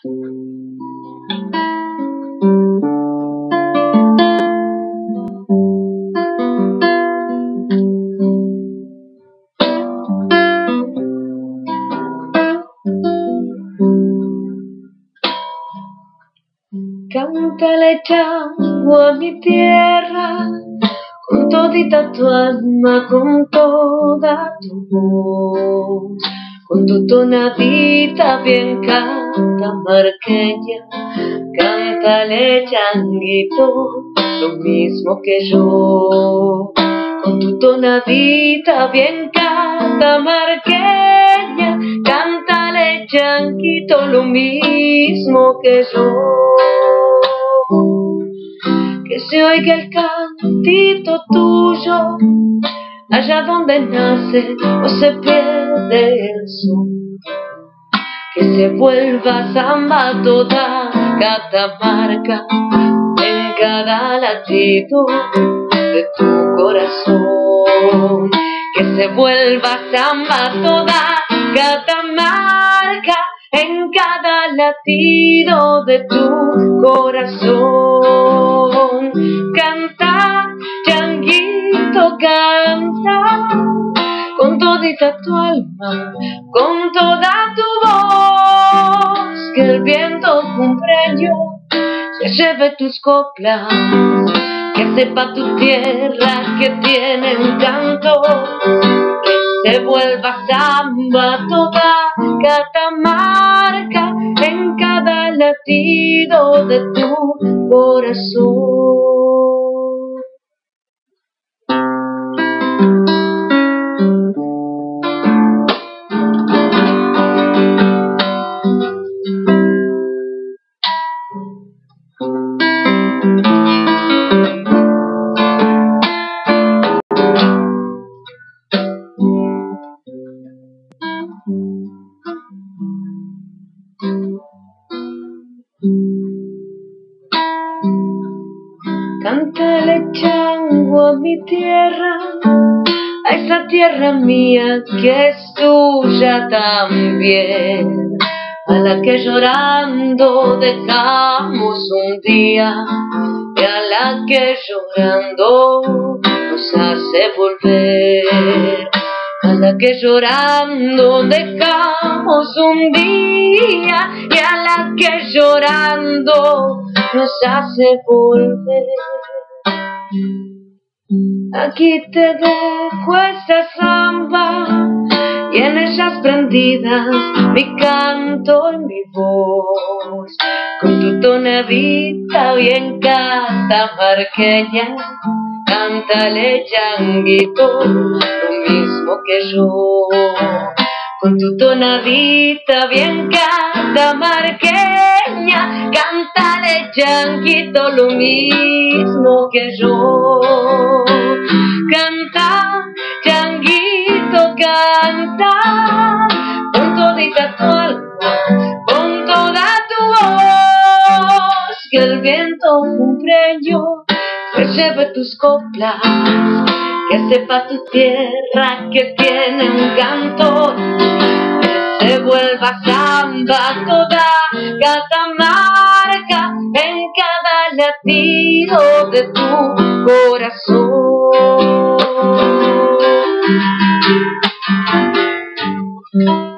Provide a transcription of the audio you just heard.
Cántale chango a mi tierra, con todita tu alma, con toda tu voz, con tu tonadita bien catamarqueña. Cántale changuito, lo mismo que yo, con tu tonadita bien catamarqueña. Cántale changuito, lo mismo que yo. Que se oiga el cantito tuyo, allá donde nace o se pierde el sol. Que se vuelva samba toda Catamarca, en cada latido de tu corazón. Que se vuelva samba toda Catamarca, en cada latido de tu corazón. Canta, changuito, canta, con todita tu alma, con toda tu voz. Que el viento cumbreño se lleve tus coplas, que sepa tu tierra que tiene un canto. Que se vuelva samba toda Catamarca, en cada latido de tu corazón. Cántale chango a mi tierra, a esa tierra mía que es tuya también, a la que llorando dejamos un día y a la que llorando nos hace volver. A la que llorando dejamos un día y a la que llorando nos hace volver. Aquí te dejo esta samba y en ellas prendidas mi canto y mi voz, con tu tonadita bien catamarqueña. Cántale changuito, lo mismo que yo, con tu tonadita bien catamarqueña. Cántale changuito, lo mismo que yo. Canta, changuito, canta, con todita tu alma, con toda tu voz. Que el viento cumbreño se lleve tus coplas, que sepa tu tierra que tiene un canto. Que se vuelva samba toda Catamarca, en cada latido de tu corazón.